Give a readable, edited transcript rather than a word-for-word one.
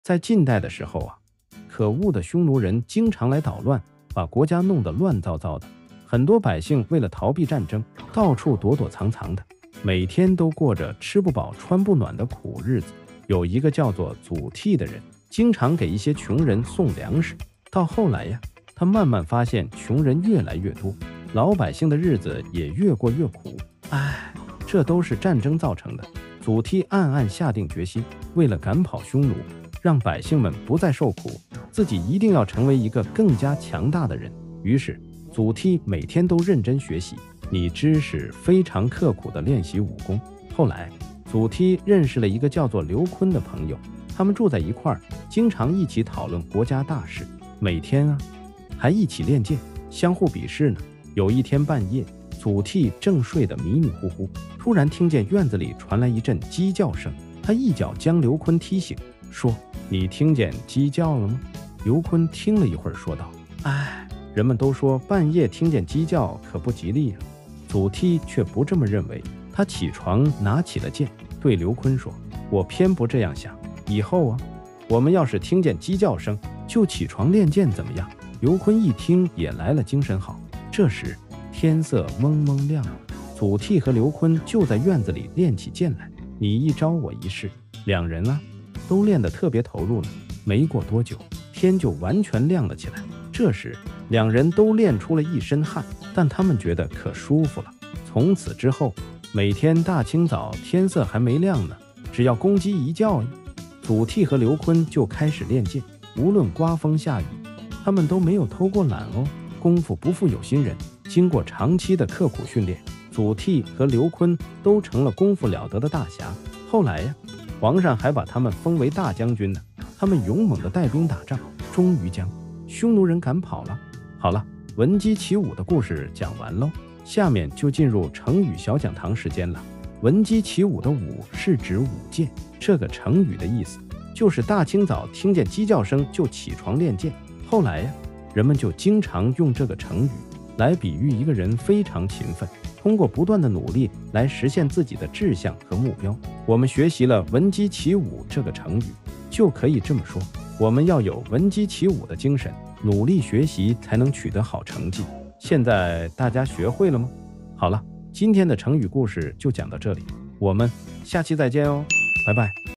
在近代的时候啊，可恶的匈奴人经常来捣乱，把国家弄得乱糟糟的。很多百姓为了逃避战争，到处躲躲藏藏的，每天都过着吃不饱穿不暖的苦日子。有一个叫做祖逖的人，经常给一些穷人送粮食。到后来呀，他慢慢发现穷人越来越多，老百姓的日子也越过越苦。唉，这都是战争造成的。祖逖暗暗下定决心，为了赶跑匈奴，让百姓们不再受苦，自己一定要成为一个更加强大的人。于是祖逖每天都认真学习，拟知识，非常刻苦地练习武功。后来祖逖认识了一个叫做刘琨的朋友，他们住在一块儿，经常一起讨论国家大事，每天还一起练剑，相互比试呢。有一天半夜，祖逖正睡得迷迷糊糊，突然听见院子里传来一阵鸡叫声，他一脚将刘琨踢醒，说：“你听见鸡叫了吗？”刘琨听了一会儿，说道：“哎，人们都说半夜听见鸡叫可不吉利啊。”祖逖却不这么认为，他起床拿起了剑，对刘琨说：“我偏不这样想，以后我们要是听见鸡叫声，就起床练剑，怎么样？”刘琨一听也来了精神好。这时天色蒙蒙亮了，祖逖和刘琨就在院子里练起剑来，你一招我一式，两人都练得特别投入呢。没过多久，天就完全亮了起来。这时两人都练出了一身汗，但他们觉得可舒服了。从此之后，每天大清早天色还没亮呢，只要公鸡一叫，祖逖和刘琨就开始练剑。无论刮风下雨，他们都没有偷过懒哦。功夫不负有心人，经过长期的刻苦训练，祖逖和刘琨都成了功夫了得的大侠。后来皇上还把他们封为大将军呢。他们勇猛地带兵打仗，终于将匈奴人赶跑了。好了，闻鸡起舞的故事讲完喽，下面就进入成语小讲堂时间了。闻鸡起舞的舞是指舞剑，这个成语的意思就是大清早听见鸡叫声就起床练剑。后来人们就经常用这个成语来比喻一个人非常勤奋，通过不断的努力来实现自己的志向和目标。我们学习了闻鸡起舞这个成语，就可以这么说，我们要有闻鸡起舞的精神，努力学习才能取得好成绩。现在大家学会了吗？好了，今天的成语故事就讲到这里，我们下期再见哦，拜拜。